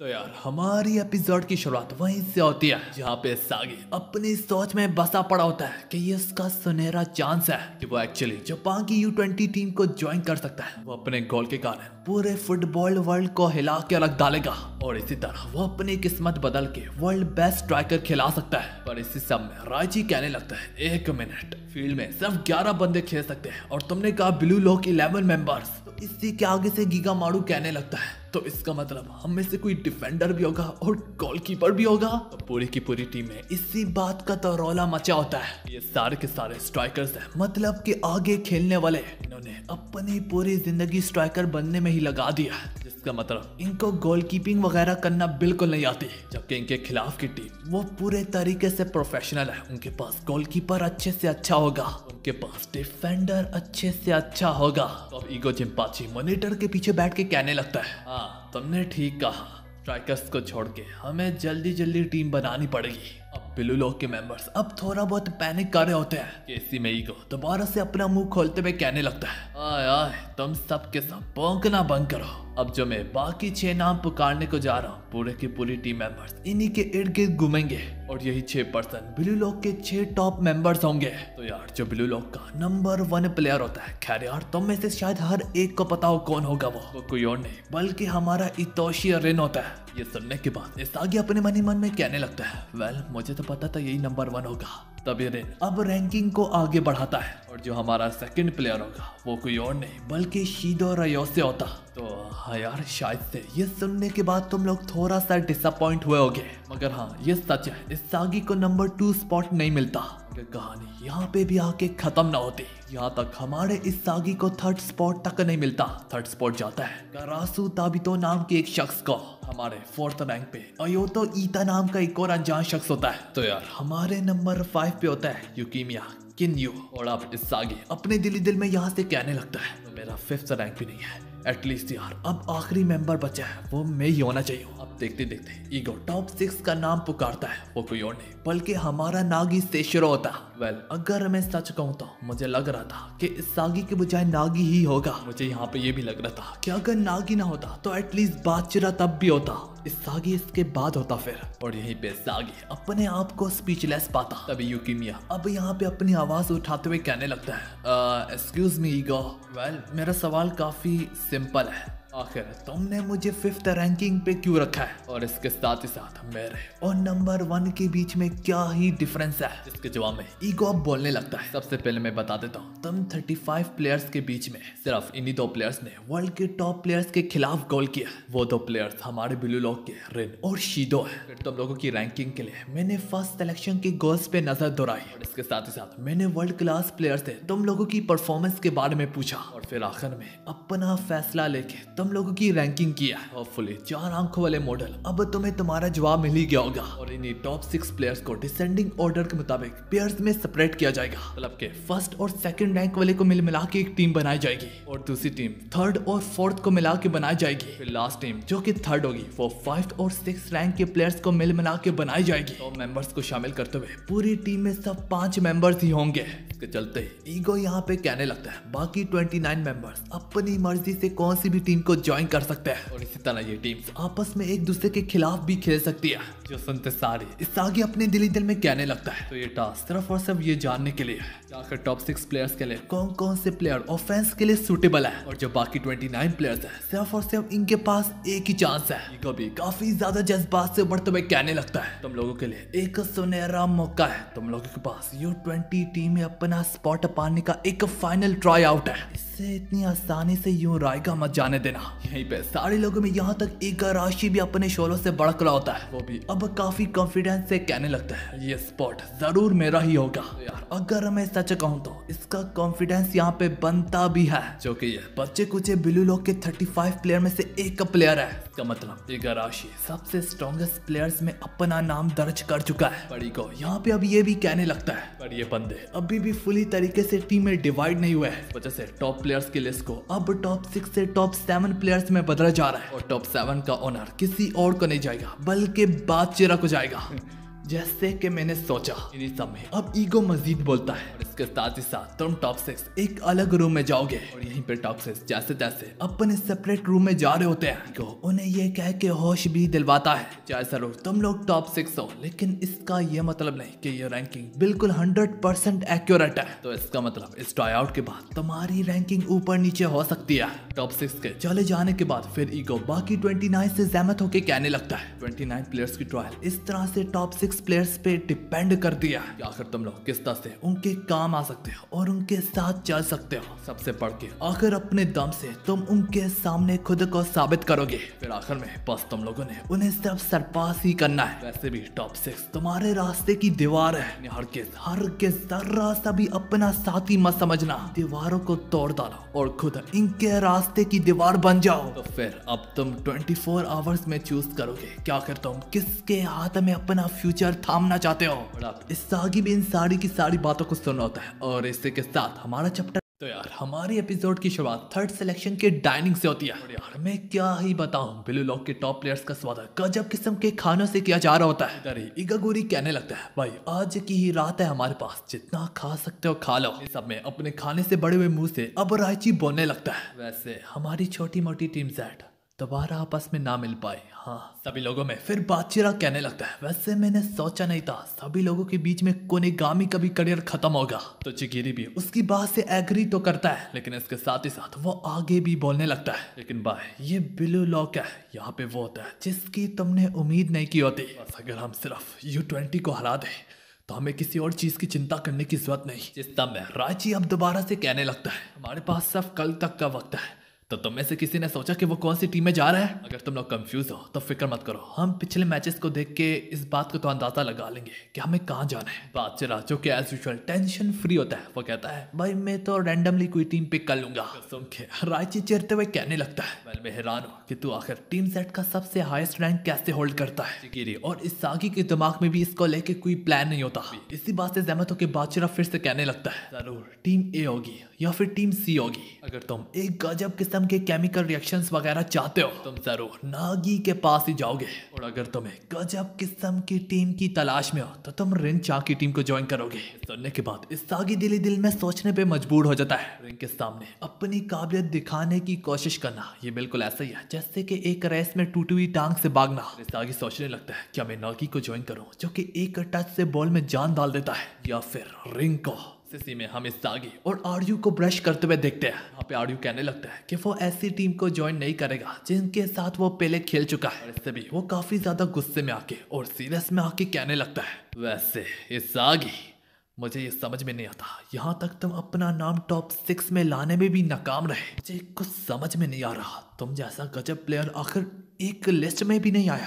तो यार हमारी एपिसोड की शुरुआत वहीं से होती है जहाँ पे सागी अपनी सोच में बसा पड़ा होता है कि ये उसका सुनहरा चांस है कि वो एक्चुअली जापान की U20 टीम को ज्वाइन कर सकता है। वो अपने गोल के कारण पूरे फुटबॉल वर्ल्ड को हिला के रख डालेगा और इसी तरह वो अपनी किस्मत बदल के वर्ल्ड बेस्ट स्ट्राइकर खिला सकता है। पर इसी सब में राइची कहने लगता है 1 मिनट, फील्ड में सिर्फ 11 बंदे खेल सकते हैं और तुमने कहा ब्लू लॉक 11 मेंबर्स। तो इसी के आगे से गीगा मारू कहने लगता है तो इसका मतलब हम में से कोई डिफेंडर भी होगा और गोलकीपर भी होगा। तो पूरी की पूरी टीम में इसी बात का तो रौला मचा होता है। ये सारे के सारे स्ट्राइकर्स हैं, मतलब कि आगे खेलने वाले इन्होंने अपनी पूरी जिंदगी स्ट्राइकर बनने में ही लगा दिया, जिसका मतलब इनको गोलकीपिंग वगैरह करना बिल्कुल नहीं आती। जबकि इनके खिलाफ की टीम वो पूरे तरीके से प्रोफेशनल है। उनके पास गोलकीपर अच्छे से अच्छा होगा, उनके पास डिफेंडर अच्छे से अच्छा होगा। तो अब ईगो जिम्पाची मॉनिटर के पीछे बैठ के कहने लगता है, हाँ तुमने ठीक कहा, स्ट्राइकर्स को छोड़ के हमें जल्दी जल्दी टीम बनानी पड़ेगी। अब ब्लू लॉक के मेंबर्स अब थोड़ा बहुत पैनिक कर रहे होते हैं कि इसी में ईगो दोबारा से अपना मुंह खोलते हुए कहने लगता है, आय आय तुम सब के सब भौंकना बंद करो। अब जो मैं बाकी 6 नाम पुकारने को जा रहा हूँ, पूरे की पूरी टीम मेंबर्स इन्हीं के इर्द गिर्द घूमेंगे और यही 6% ब्लू लॉक के 6 टॉप मेंबर्स होंगे। तो यार जो ब्लू लॉक का नंबर 1 प्लेयर होता है, खैर यार तुम में से शायद हर एक को पता हो कौन होगा। वो कोई और नहीं बल्कि हमारा इतोशी रिन होता है। ये सुनने के बाद इसागी अपने मन ही मन में कहने लगता है, वेल मुझे तो पता था यही नंबर 1 होगा। तब ये रिन अब रैंकिंग को आगे बढ़ाता है और जो हमारा सेकंड प्लेयर होगा वो कोई और नहीं बल्कि शीदो रयोसे होता। तो हाँ यार शायद से ये सुनने के बाद तुम लोग थोड़ा सा डिसअपॉइंट हुए होगे, मगर हाँ ये सच है, इसागी को नंबर 2 स्पॉट नहीं मिलता। कहानी यहाँ पे भी आके खत्म ना होती, यहाँ तक हमारे इसागी को 3rd स्पॉट तक नहीं मिलता। 3rd स्पॉट जाता है करासु ताबितो नाम के एक शख्स को। हमारे 4th रैंक पे अयोतो ईता नाम का एक और अनजान शख्स होता है। तो यार हमारे नंबर 5 पे होता है युकिमिया किन्यू। और अब इसागी अपने दिल में यहाँ से कहने लगता है, तो मेरा 5th रैंक भी नहीं है, एटलीस्ट यार अब आखिरी मेंबर बचा है वो मैं ही होना चाहिए। अब देखते देखते ईगो टॉप 6 का नाम पुकारता है, वो कोई और नहीं बल्कि हमारा नागी सेशिरो होता। वेल अगर मैं सच कहूँ तो मुझे लग रहा था कि इसागी के बजाय नागी ही होगा। मुझे यहाँ पे ये भी लग रहा था कि अगर नागी ना होता तो एटलीस्ट बादशिरा तब भी होता, इसागी इसके बाद होता फिर। और यहीं पे सागी अपने आप को स्पीचलेस पाता। तभी युकिमिया अब यहाँ पे अपनी आवाज उठाते हुए कहने लगता है, एक्सक्यूज मी ईगो, वेल मेरा सवाल काफी सिंपल है, आखिर तुमने मुझे 5th रैंकिंग पे क्यों रखा है और इसके साथ ही साथ मेरे और नंबर 1 के बीच में क्या ही डिफरेंस है। जिसके जवाब में ईगो अब बोलने लगता है, सबसे पहले मैं बता देता हूँ, तुम 35 प्लेयर्स के बीच में सिर्फ इन्हीं 2 प्लेयर्स ने वर्ल्ड के टॉप प्लेयर्स के खिलाफ गोल किया। वो 2 प्लेयर्स हमारे ब्लू लॉक के रिन और शीदो है। फिर तुम लोगों की रैंकिंग के लिए मैंने फर्स्ट सिलेक्शन के गोल्स पे नजर दौड़ाई और इसके साथ ही साथ मैंने वर्ल्ड क्लास प्लेयर से तुम लोगों की परफॉर्मेंस के बारे में पूछा और फिर आखिर में अपना फैसला लेके तुम लोगों की रैंकिंग किया। होपफुली 4 आंखों वाले मॉडल अब तुम्हें तुम्हारा जवाब मिल ही गया होगा और इन्हीं टॉप 6 प्लेयर्स को डिसेंडिंग ऑर्डर के मुताबिक पेयर्स में सेपरेट किया जाएगा। मतलब के 1st और 2nd रैंक वाले को मिला के एक टीम बनाई जाएगी और दूसरी टीम 3rd और 4th को मिला के बनाई जाएगी। फिर लास्ट टीम जो कि 3rd होगी वो 5th और 6th रैंक के प्लेयर्स को मिला के बनाई जाएगी। तो मेंबर्स को शामिल करते हुए पूरी टीम में सब 5 मेंबर्स ही होंगे। इसके चलते ईगो यहाँ पे कहने लगता है, बाकी 29 मेंबर्स अपनी मर्जी से कौन सी भी टीम को ज्वाइन कर सकते हैं और इसी तरह ये टीम्स आपस में एक दूसरे के खिलाफ भी खेल सकती है। जो सुनते सारे इसागी अपने दिल में कहने लगता है, तो ये टास्क सिर्फ और सिर्फ ये जानने के लिए है आखिर टॉप 6 प्लेयर्स के लिए कौन कौन से प्लेयर ऑफेंस के लिए सूटेबल है और जो बाकी 29 प्लेयर्स हैं सिर्फ और सिर्फ इनके पास एक ही चांस है। ईगो भी काफी ज्यादा जज्बात से बढ़ते हुए कहने लगता है, तुम लोगों के लिए एक सुनहरा मौका है, तुम लोगों के पास U20 टीम में अपना स्पॉट पाने का एक फाइनल ट्राई आउट है, इससे इतनी आसानी से यूं रायगा मत जाने देना। यहीं पे सारे लोगों में यहाँ तक एक राशि भी अपने शोलों से बढ़ रहा होता है, वो भी अब काफी कॉन्फिडेंस से कहने लगता है, ये स्पॉट जरूर मेरा ही होगा। तो यार अगर मैं सच कहूँ तो इसका कॉन्फिडेंस यहाँ पे बनता भी है, जो कि ये बच्चे कुछ ब्लू लॉक के 35 प्लेयर में से एक प्लेयर है। इसका मतलब इगाराशी सबसे स्ट्रॉन्गेस्ट प्लेयर्स में अपना नाम दर्ज कर चुका है। बड़ी को यहाँ पे अब ये भी कहने लगता है, पर ये बंदे अभी भी फुली तरीके से टीम में डिवाइड नहीं हुए हैं, इस वजह से टॉप प्लेयर्स की लिस्ट को अब टॉप 6 से टॉप 7 प्लेयर्स में बदला जा रहा है और टॉप 7 का ऑनर किसी और को नहीं जाएगा बल्कि बादशिरा को जाएगा। जैसे कि मैंने सोचा। इन्हीं सब में अब ईगो मजीद बोलता है और इसके साथ ही साथ तुम टॉप 6 एक अलग रूम में जाओगे और यहीं पे टॉप 6 जैसे तैसे अपने सेपरेट रूम में जा रहे होते हैं। ईगो उन्हें ये कह के होश भी दिलवाता है, चाहे जरूर तुम लोग टॉप 6 हो, लेकिन इसका ये मतलब नहीं कि ये रैंकिंग बिल्कुल 100% एक्यूरेट है। तो इसका मतलब इस ट्राई आउट के बाद तुम्हारी रैंकिंग ऊपर नीचे हो सकती है। टॉप 6 के चले जाने के बाद फिर ईगो बाकी 29 से सहमत होकर कहने लगता है 29 प्लेयर्स की ट्रायल इस तरह से टॉप 6 प्लेयर्स पे डिपेंड करती है कि आखिर तुम लोग किस तरह से उनके काम आ सकते हो और उनके साथ चल सकते हो। सबसे बढ़ के आखिर अपने दम से तुम उनके सामने खुद को साबित करोगे। फिर आखिर में बस तुम लोगों ने उन्हें सिर्फ सरपास ही करना है। वैसे भी टॉप 6 तुम्हारे रास्ते की दीवार है। हर के जरा सा भी अपना साथी मत समझना, दीवारों को तोड़ डालो और खुद इनके रास्ते की दीवार बन जाओ। तो फिर अब तुम 24 आवर्स में चूज करोगे क्या आखिर तुम किसके हाथ में अपना फ्यूचर थामना चाहते हो। और अब इस सागी भी इन सारी की सारी बातों को सुनना होता है और इसी के साथ हमारा चैप्टर। तो यार हमारी एपिसोड की शुरुआत थर्ड सिलेक्शन के डाइनिंग से होती है। और यार मैं क्या ही बताऊं, ब्लू लॉक के टॉप प्लेयर्स का स्वागत गजब किस्म के खानों से किया जा रहा होता है। इधर ही इगागोरी कहने लगता है भाई आज की ही रात है हमारे पास, जितना खा सकते हो खा लो। इस सब में अपने खाने से बड़े हुए मुंह से अब राइची बोलने लगता है वैसे हमारी छोटी मोटी टीम सेट दोबारा आपस में ना मिल पाए। हाँ सभी लोगों में फिर बातचीत कहने लगता है वैसे मैंने सोचा नहीं था सभी लोगों के बीच में कोनेगामी का भी करियर खत्म होगा। तो चिगिरी भी उसकी बात से एग्री तो करता है, लेकिन इसके साथ ही साथ वो आगे भी बोलने लगता है लेकिन भाई ये ब्लू लॉक है, यहाँ पे वो होता है जिसकी तुमने उम्मीद नहीं की होती। बस अगर हम सिर्फ U20 को हरा दे तो हमें किसी और चीज की चिंता करने की जरूरत नहीं। जिस समय राइची अब दोबारा से कहने लगता है हमारे पास सिर्फ कल तक का वक्त है। तो तुम में से किसी ने सोचा कि वो कौन सी टीम में जा रहा है? अगर तुम लोग कंफ्यूज हो तो फिक्र मत करो, हम पिछले मैचेस को देख के इस बात को तो अंदाजा लगा लेंगे कि हमें कहाँ जाना है। बादशाह जो कि एज यूजुअल टेंशन फ्री होता है वो कहता है भाई मैं तो रैंडमली कोई टीम पिक कर लूंगा। सुन के राइची चिरते हुए कहने लगता है वेल मैं हैरान हूँ कि तू आखिर टीम सेट का सबसे हाईएस्ट रैंक कैसे होल्ड करता है। चिगिरी और इस सागी के दिमाग में भी इसको लेके कोई प्लान नहीं होता। इसी बात से सहमत होकर बादशाह फिर से कहने लगता है जरूर टीम ए होगी या फिर टीम सी होगी। अगर तुम एक गजब किस्म के केमिकल रिएक्शंस वगैरह चाहते हो तुम जरूर नागी के पास ही जाओगे, और अगर तुम्हें गजब किस्म की टीम की तलाश में हो तो तुम रिंचा की टीम को ज्वाइन करोगे। सुनने के बाद इस सागी दिल में सोचने पे मजबूर हो जाता है। रिंग के सामने अपनी काबिलियत दिखाने की कोशिश करना ये बिल्कुल ऐसा ही है जैसे कि एक रेस में टूटी हुई टांग से भागना। सागी सोचने लगता है क्या मैं नागी को ज्वाइन करूं जो कि एक टच से बॉल में जान डाल देता है, या फिर रिंग को। इसी में हम इस सागी और आर्यू को ब्रश करते हुए देखते हैं। यहाँ पे आर्यू कहने लगता है कि वो ऐसी टीम को ज्वाइन नहीं करेगा जिनके साथ वो पहले खेल चुका है। और इससे भी वो काफी ज्यादा गुस्से में आके और सीरियस में आके कहने लगता है वैसे इस सागी मुझे ये समझ में नहीं आता, यहाँ तक तुम अपना नाम टॉप 6 में लाने में भी नाकाम रहे। मुझे कुछ समझ में नहीं आ रहा तुम जैसा गजब प्लेयर आखिर एक लिस्ट में भी नहीं आया,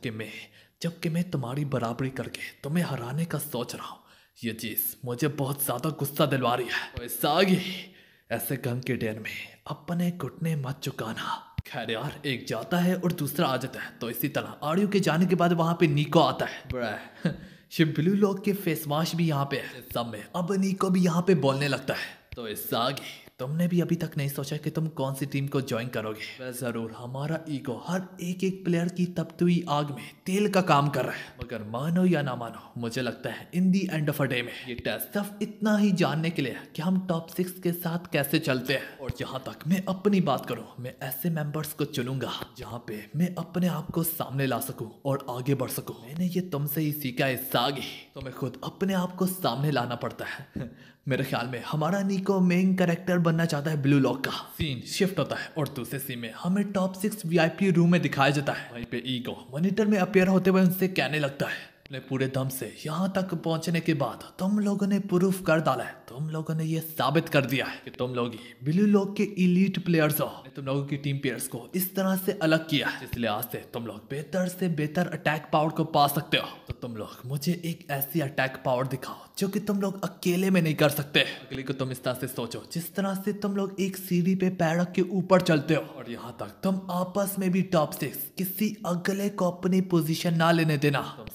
जबकि मैं तुम्हारी बराबरी करके तुम्हें हराने का सोच रहा हूँ। ये चीज मुझे बहुत ज्यादा गुस्सा दिलवा रही है। सागी ऐसे गम के डेन में अपने घुटने मत चुकाना। खैर यार एक जाता है और दूसरा आ जाता है। तो इसी तरह आर्यू के जाने के बाद वहां पे निको आता है। ये ब्लू लॉक के फेस वॉश भी यहाँ पे है। सब में अब निको भी यहाँ पे बोलने लगता है तो इस सागी तुमने भी अभी तक नहीं सोचा कि तुम कौन सी टीम को ज्वाइन करोगे। वह जरूर हमारा ईगो हर एक प्लेयर की तपती हुई आग में तेल का काम कर रहा है, मगर मानो या ना मानो मुझे लगता है in the end of a day में ये टेस्ट सिर्फ इतना ही जानने के लिए है कि हम टॉप 6 के साथ कैसे चलते हैं। और जहाँ तक मैं अपनी बात करूँ मैं ऐसे मेंबर्स को चुनूंगा जहाँ पे मैं अपने आप को सामने ला सकूँ और आगे बढ़ सकूँ। मैंने ये तुमसे ही सीखा है सागी, तुम्हें खुद अपने आप को सामने लाना पड़ता है। मेरे ख्याल में हमारा निको मेन कैरेक्टर बनना चाहता है ब्लू लॉक का। सीन शिफ्ट होता है और दूसरे सीन में हमें टॉप 6 VIP रूम में दिखाया जाता है। वहीं पे ईगो मॉनिटर में अपियर होते हुए उनसे कहने लगता है अपने पूरे दम से यहाँ तक पहुंचने के बाद तुम लोगों ने प्रूफ कर डाला है, तुम लोगों ने ये साबित कर दिया है कि तुम लोग ही ब्लू लॉक के इलीट प्लेयर्स हो। तुम लोगों की टीम प्लेयर्स को इस तरह से अलग किया है इसलिए आज से तुम लोग बेहतर से बेहतर अटैक पावर को पा सकते हो। तो तुम लोग मुझे एक ऐसी अटैक पावर दिखाओ जो कि तुम लोग अकेले में नहीं कर सकते। अगले को तुम इस तरह से सोचो जिस तरह से तुम लोग एक सीढ़ी पे पैर रख के ऊपर चलते हो, और यहाँ तक तुम आपस में भी टॉप 6 किसी अगले को अपनी पोजीशन ना लेने देना। तुम सब लोग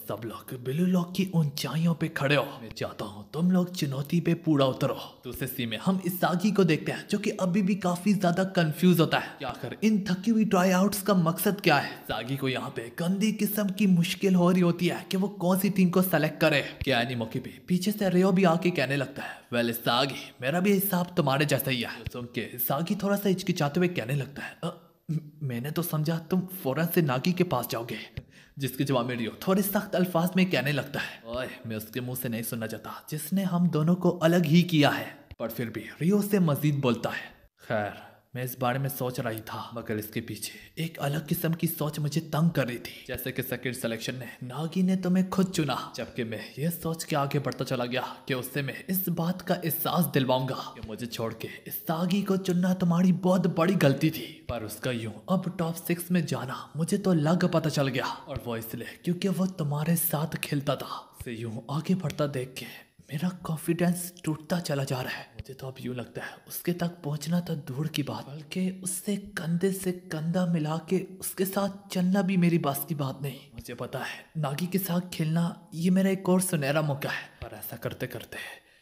वक्त ब्लू लॉक की ऊंचाइयों पे खड़े हो। मैं चाहता हूँ तुम लोग चुनौती पे पूरा उतरो। दूसरे सीन में हम इसागी को देखते हैं जो कि अभी भी काफी ज्यादा कंफ्यूज होता है कि आखिर इन थकी हुई ट्राई आउट्स का मकसद क्या है। इसागी को यहाँ पे गंदी किस्म की मुश्किल हो रही होती है कि वो कौन सी टीम को सेलेक्ट करे। क्या नहीं मौके पे पीछे से रियो भी आके कहने लगता है, वेल इसागी मेरा भी हिसाब तुम्हारे जैसा ही है। सुन के इसागी थोड़ा सा हिचकिचाते हुए कहने लगता है, मैंने तो समझा तुम फौरन से नागी के पास जाओगे। जिसके जवाब में रियो थोड़े सख्त अल्फाज में कहने लगता है, ओए मैं उसके मुंह से नहीं सुनना चाहता जिसने हम दोनों को अलग ही किया है। पर फिर भी रियो से मजीद बोलता है, खैर मैं इस बारे में सोच रही था, मगर इसके पीछे एक अलग किस्म की सोच मुझे तंग कर रही थी। जैसे कि सेकंड सिलेक्शन ने नागी ने तुम्हें खुद चुना, जबकि मैं ये सोच के आगे बढ़ता चला गया कि उससे मैं इस बात का एहसास दिलवाऊंगा कि मुझे छोड़ के इस नागी को चुनना तुम्हारी बहुत बड़ी गलती थी। पर उसका यूं अब टॉप 6 में जाना मुझे तो लग पता चल गया, और वो इसलिए क्योंकि वो तुम्हारे साथ खेलता था। से यूं आगे बढ़ता देख के मेरा कॉन्फिडेंस टूटता चला जा रहा है। मुझे तो अब यूं लगता है उसके तक पहुंचना तो दूर की बात, बल्कि उससे कंधे से कंधा मिला के उसके साथ चलना भी मेरी बस की बात नहीं। मुझे पता है नागी के साथ खेलना ये मेरा एक और सुनहरा मौका है, पर ऐसा करते करते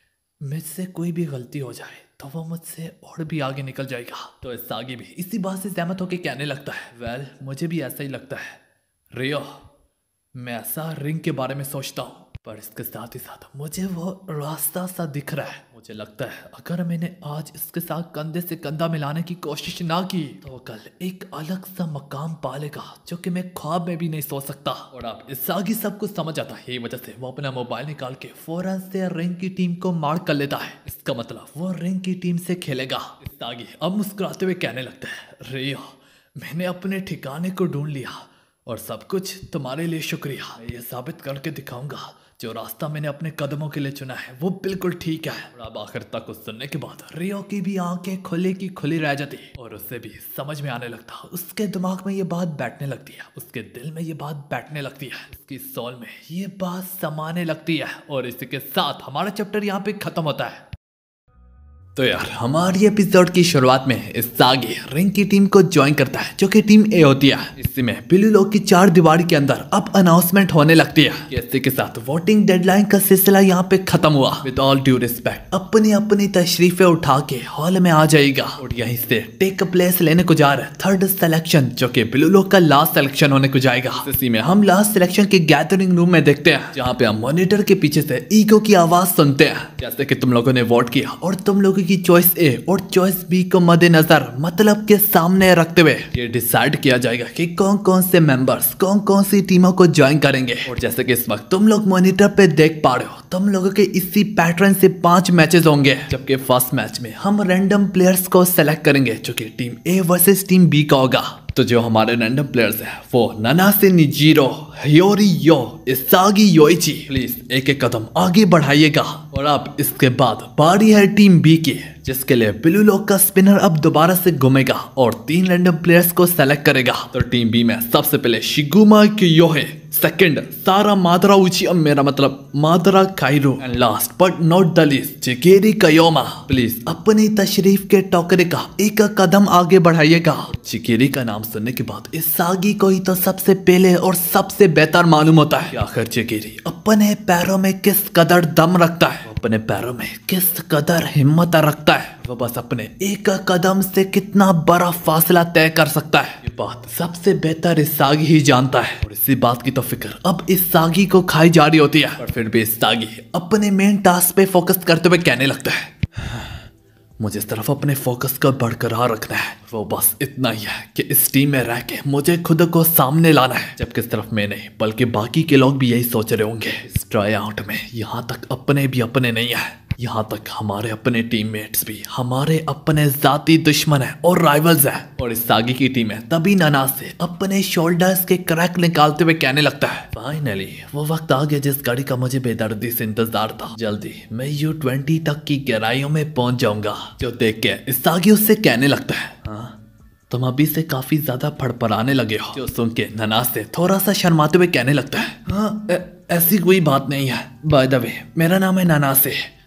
मुझसे कोई भी गलती हो जाए तो वो मुझसे और भी आगे निकल जाएगा। तो इसागी भी इसी बात से सहमत होकर कहने लगता है, वेल मुझे भी ऐसा ही लगता है रियो, मैं ऐसा रिंग के बारे में सोचता हूँ, पर इसके साथ ही साथ मुझे वो रास्ता सा दिख रहा है। मुझे लगता है अगर मैंने आज इसके साथ कंधे से कंधा मिलाने की कोशिश ना की तो वो कल एक अलग सा मकाम पालेगा जो कि मैं ख्वाब में भी नहीं सोच सकता। और अब इसागी सब कुछ समझ आता है, यही वजह से वो अपना मोबाइल निकाल के फौरन से रिंग की टीम को मार्क कर लेता है। इसका मतलब वो रिंग की टीम से खेलेगा। इसागी अब मुस्कुराते हुए कहने लगता है, रियो मैंने अपने ठिकाने को ढूंढ लिया और सब कुछ तुम्हारे लिए शुक्रिया। मैं ये साबित करके दिखाऊंगा जो रास्ता मैंने अपने कदमों के लिए चुना है वो बिल्कुल ठीक है। और अब आखिर तक कुछ सुनने के बाद रियो की भी आंखें खुली की खुली रह जाती और उससे भी समझ में आने लगता, उसके दिमाग में ये बात बैठने लगती है, उसके दिल में ये बात बैठने लगती है, उसकी सोल में ये बात समाने लगती है। और इसी के साथ हमारा चैप्टर यहाँ पे खत्म होता है। तो यार हमारी एपिसोड की शुरुआत में इसागी रिंग की टीम को ज्वाइन करता है जो कि टीम ए होती है। इसी में ब्लू लॉक की 4 दीवारी के अंदर अब अनाउंसमेंट होने लगती है। इसी के साथ वोटिंग डेडलाइन का सिलसिला यहाँ पे खत्म हुआ। विद ऑल ड्यू रिस्पेक्ट अपनी अपनी तशरीफें उठा के हॉल में आ जाएगा और यहीं से टेक प्लेस लेने को जा रहा है 3rd सिलेक्शन जो कि ब्लू लॉक का लास्ट सिलेक्शन होने को जाएगा। इसी में हम लास्ट सिलेक्शन के गैदरिंग रूम में देखते हैं जहाँ पे हम मॉनिटर के पीछे से ईगो की आवाज सुनते हैं, जैसे कि तुम लोगों ने वोट किया और तुम लोगों की चॉइस ए और चॉइस बी को मद्देनजर मतलब के सामने रखते हुए ये डिसाइड किया जाएगा कि कौन कौन से मेंबर्स कौन कौन सी टीमों को ज्वाइन करेंगे। और जैसे कि इस वक्त तुम लोग मॉनिटर पे देख पा रहे हो तुम लोगों के इसी पैटर्न से 5 मैचेस होंगे, जबकि फर्स्ट मैच में हम रैंडम प्लेयर्स को सेलेक्ट करेंगे जो कि team A versus team B का होगा। तो जो हमारे रैंडम प्लेयर्स हैं वो नानासे निजीरो, हियोरी यो, इसागी योइची, प्लीज एक एक कदम आगे बढ़ाइएगा। और अब इसके बाद बारी है टीम बी की, जिसके लिए ब्लू लॉक का स्पिनर अब दोबारा से घूमेगा और 3 रैंडम प्लेयर्स को सेलेक्ट करेगा। तो टीम बी में सबसे पहले शिगुमा कियोहे, सेकंड सारा मादरा उचिया, मेरा मतलब Madara Kairo, and last but not the least Chigiri Hyoma. Please अपनी तशरीफ के टोकरे का एक कदम आगे बढ़ाइएगा। जिगेरी का नाम सुनने के बाद इसागी को ही तो सबसे पहले और सबसे बेहतर मालूम होता है कि आखिर जिगेरी अपने पैरों में किस कदर दम रखता है, अपने पैरों में किस कदर हिम्मत रखता है, वो बस अपने एक कदम से कितना बड़ा फासला तय कर सकता है। ये बात सबसे बेहतर इसागी ही जानता है और इसी बात की तो फिक्र अब इसागी को खाई जा रही होती है। पर फिर भी इसागी अपने मेन टास्क पे फोकस करते हुए कहने लगता है, मुझे सिर्फ अपने फोकस को बरकरार रखना है, वो बस इतना ही है कि इस टीम में रह के मुझे खुद को सामने लाना है। जबकि सिर्फ मैं नहीं बल्कि बाकी के लोग भी यही सोच रहे होंगे। इस ट्राई आउट में यहाँ तक अपने भी अपने नहीं है, यहाँ तक हमारे अपने टीममेट्स भी हमारे अपने जाती दुश्मन है और राइवल्स है। और इस सागी की टीम है तभी नानासे अपने शोल्डर्स के क्रैक निकालते हुए कहने लगता है, फाइनली वो वक्त आ गया जिस गाड़ी का मुझे बेदर्दी से इंतजार था। जल्दी मैं U20 तक की गहराइयों में पहुंच जाऊंगा। जो देख के इस सागी उससे कहने लगता है, हाँ तुम अभी से काफी ज्यादा फड़फड़ाने लगे हो। जो सुन के नानासे थोड़ा सा शर्माते हुए कहने लगता है, हाँ ऐसी कोई बात नहीं है, बाय द वे मेरा नाम है नानासे,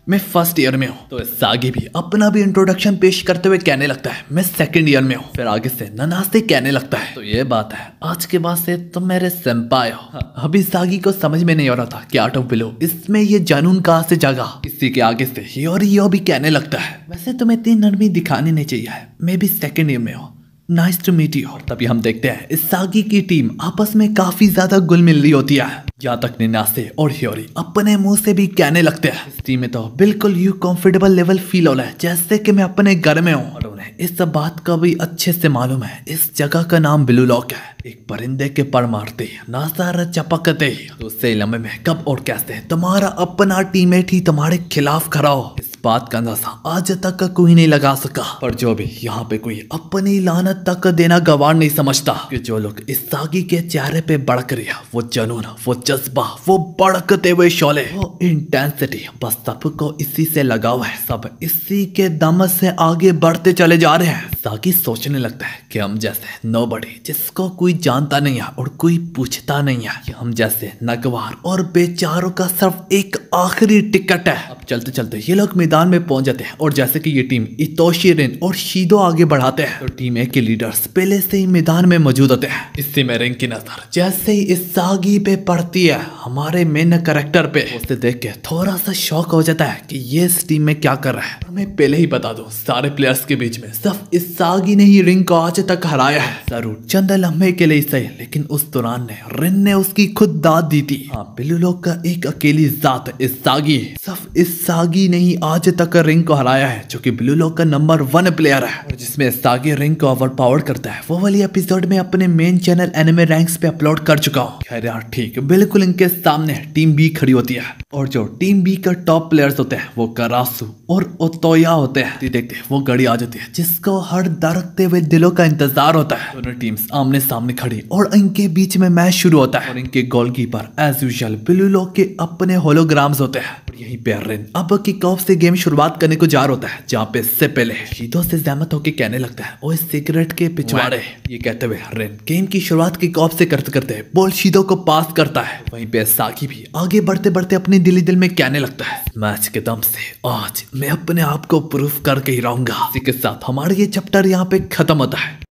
मैं फर्स्ट ईयर में हूँ। तो सागी भी अपना भी इंट्रोडक्शन पेश करते हुए कहने लगता है मैं सेकंड ईयर में हूँ। फिर आगे से ननासे कहने लगता है तो ये बात है, आज के बाद से तुम मेरे सेंपाई हो। अभी सागी को समझ में नहीं आ रहा था कि आर्ट ऑफ बिलो इसमें ये जानून कहाँ से जागा। इसी के आगे से यो भी कहने लगता है वैसे तुम्हें इतनी नरमी दिखानी नहीं चाहिए, मैं भी सेकंड ईयर में हूँ, नाइस टू मीट यू। और तभी हम देखते हैं इस सागी की टीम आपस में काफी ज्यादा घुल मिल रही होती है। यहाँ तक निनासे और ह्योरी अपने मुंह से भी कहने लगते हैं इस टीम में तो बिल्कुल यू कंफर्टेबल लेवल फील हो रहा है जैसे कि मैं अपने घर में हूँ। और उन्हें इस बात का भी अच्छे से मालूम है इस जगह का नाम ब्लू लॉक है। एक परिंदे के पर मारते नासारा चपकते तो उससे लम्बे में कब और कैसे तुम्हारा अपना टीममेट ही तुम्हारे खिलाफ खड़ा हो, इस बात का अंदाजा आज तक कोई नहीं लगा सका। पर जो भी यहाँ पे कोई अपनी लानत तक देना गवार नहीं समझता कि जो लोग इस सागी के चेहरे पे बढ़ रहा वो जनून, वो जज्बा, वो बढ़कते हुए शोले, वो इंटेंसिटी, बस सबको इसी से लगाव है। सब इसी के दम से आगे बढ़ते चले जा रहे हैं। सागी सोचने लगता है कि हम जैसे नोबडी जिसको कोई जानता नहीं है और कोई पूछता नहीं है, कि हम जैसे नगवार और बेचारों का सिर्फ एक आखिरी टिकट है। अब चलते चलते ये लोग मैदान में पहुंच जाते हैं और जैसे कि ये टीम इतोशी रिन और शीदो आगे बढ़ाते हैं तो टीम ए के लीडर्स पहले से ही मैदान में मौजूद होते हैं। इससे में रिंग की नजर जैसे ही इस सागी पे पड़ती है हमारे मेन कैरेक्टर पे, उसे देख के थोड़ा सा शौक हो जाता है कि ये इस टीम में क्या कर रहा है। मैं पहले ही बता दूं सारे प्लेयर्स के बीच में सिर्फ इस सागी ने ही रिंग को आज तक हराया है। जरूर चंद लम्हे के लिए सही, लेकिन उस दौरान ने रिन ने उसकी खुद दाद दी थी। हाँ, ब्लू लॉक का एक अकेली जात इस सागी, सिर्फ इस सागी ने ही आज तक रिंग को हराया है जो कि ब्लू लॉक का नंबर 1 प्लेयर है और जिसमें सागी रिंग को ओवर पावर करता है। वो वाली एपिसोड में अपने मेन चैनल एनिमे रैंक्स पे अपलोड कर चुका हूँ। खैर यार ठीक, बिल्कुल इनके सामने टीम बी खड़ी होती है और जो टीम बी का टॉप प्लेयर्स होते हैं वो करासु और ओतोया होते हैं। देखते वो गाड़ी आ जाती है जिसको हर धड़कते हुए दिलों का इंतजार होता है। दोनों टीम्स आमने सामने खड़ी और इनके बीच में मैच शुरू होता है और इनके goalkeeper as usual Blue Lock के अपने होलोग्राम्स होते हैं। और यहीं पे रिन अब किक ऑफ से गेम शुरुआत करने को जा रहा होता है, जहाँ पे इससे पहले शीदो से जहमत होकर कहने लगता है ओए सिगरेट के पिछवाड़े। ये कहते हुए रिन गेम की शुरुआत किक ऑफ से करते करते बॉल शीदो को पास करता है। वहीं पे साकी भी आगे बढ़ते बढ़ते अपने दिल में कहने लगता है मैच के दम से आज मैं अपने आप को प्रूफ करके ही रहूंगा। इसी के साथ हमारा ये चैप्टर यहाँ पे खत्म होता है।